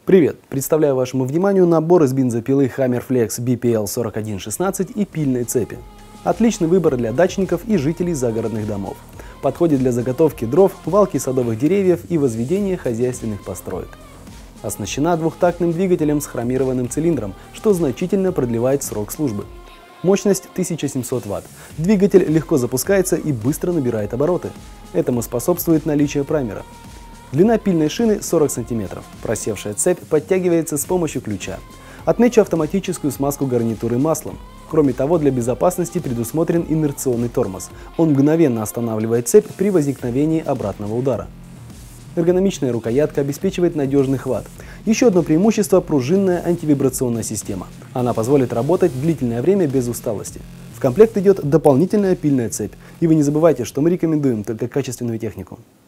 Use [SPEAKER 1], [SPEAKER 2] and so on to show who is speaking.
[SPEAKER 1] Привет! Представляю вашему вниманию набор из бензопилы Hammerflex BPL4116 и пильной цепи. Отличный выбор для дачников и жителей загородных домов. Подходит для заготовки дров, валки садовых деревьев и возведения хозяйственных построек. Оснащена двухтактным двигателем с хромированным цилиндром, что значительно продлевает срок службы. Мощность 1700 Вт. Двигатель легко запускается и быстро набирает обороты. Этому способствует наличие праймера. Длина пильной шины 40 см. Просевшая цепь подтягивается с помощью ключа. Отмечу автоматическую смазку гарнитуры маслом. Кроме того, для безопасности предусмотрен инерционный тормоз. Он мгновенно останавливает цепь при возникновении обратного удара. Эргономичная рукоятка обеспечивает надежный хват. Еще одно преимущество – пружинная антивибрационная система. Она позволит работать длительное время без усталости. В комплект идет дополнительная пильная цепь. И вы не забывайте, что мы рекомендуем только качественную технику.